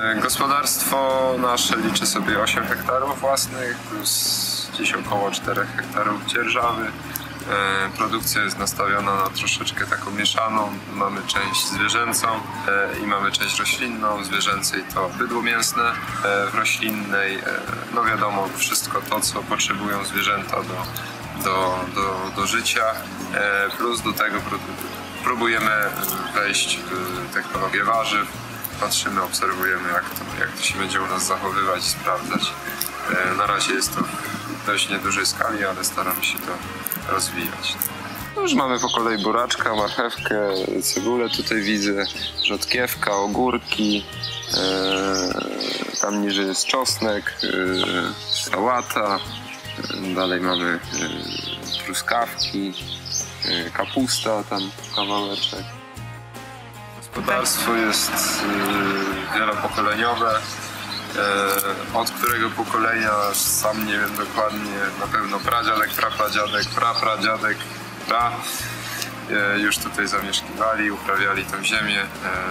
Gospodarstwo nasze liczy sobie 8 hektarów własnych plus gdzieś około 4 hektarów dzierżawy. Produkcja jest nastawiona na troszeczkę taką mieszaną. Mamy część zwierzęcą i mamy część roślinną. W zwierzęcej to bydło mięsne, w roślinnej no wiadomo wszystko to, co potrzebują zwierzęta do życia. Plus do tego próbujemy wejść w technologię warzyw. Patrzymy, obserwujemy jak to się będzie u nas zachowywać i sprawdzać. Na razie jest to w dość niedużej skali, ale staramy się to rozwijać. No już mamy po kolei buraczka, marchewkę, cebulę tutaj widzę, rzodkiewka, ogórki, tam niżej jest czosnek, sałata, dalej mamy truskawki, kapusta, tam kawałeczek. Gospodarstwo jest wielopokoleniowe. Od którego pokolenia sam nie wiem dokładnie, na pewno pradziadek, prapradziadek, prapradziadek, już tutaj zamieszkiwali, uprawiali tą ziemię.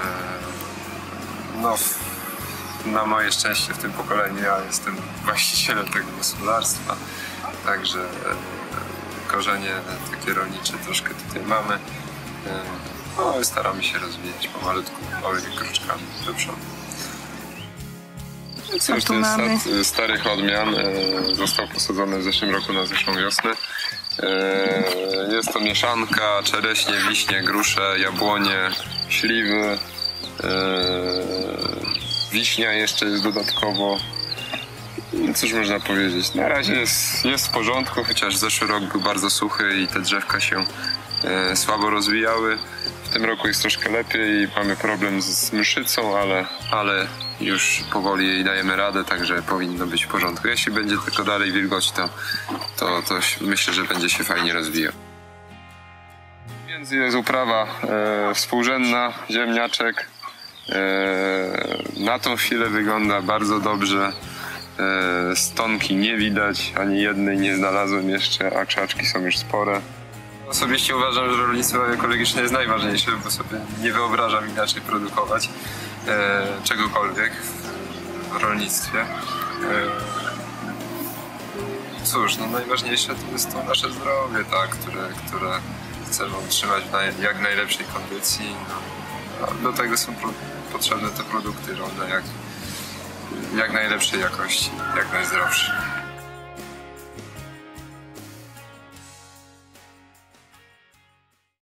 No, na moje szczęście w tym pokoleniu ja jestem właścicielem tego gospodarstwa, także korzenie takie rolnicze troszkę tutaj mamy. No i staramy się rozwijać pomalutku, małymi kroczkami do przodu. Cóż, to jest starych odmian, został posadzony w zeszłym roku na zeszłą wiosnę. Jest to mieszanka, czereśnie, wiśnie, grusze, jabłonie, śliwy, wiśnia jeszcze jest dodatkowo. Cóż można powiedzieć, na razie jest w porządku, chociaż zeszły rok był bardzo suchy i te drzewka się słabo rozwijały. W tym roku jest troszkę lepiej, mamy problem z mszycą, ale już powoli jej dajemy radę, także powinno być w porządku. Jeśli będzie tylko dalej wilgoć, to myślę, że będzie się fajnie rozwijał. Więc jest uprawa współrzędna, ziemniaczek. Na tą chwilę wygląda bardzo dobrze. Stonki nie widać, ani jednej nie znalazłem jeszcze, a krzaczki są już spore. Osobiście uważam, że rolnictwo ekologiczne jest najważniejsze, bo sobie nie wyobrażam inaczej produkować czegokolwiek w rolnictwie. Cóż, no najważniejsze to jest to nasze zdrowie, tak, które chcemy utrzymać w jak najlepszej kondycji. No, do tego są potrzebne te produkty rolne jak najlepszej jakości, jak najzdrowsze.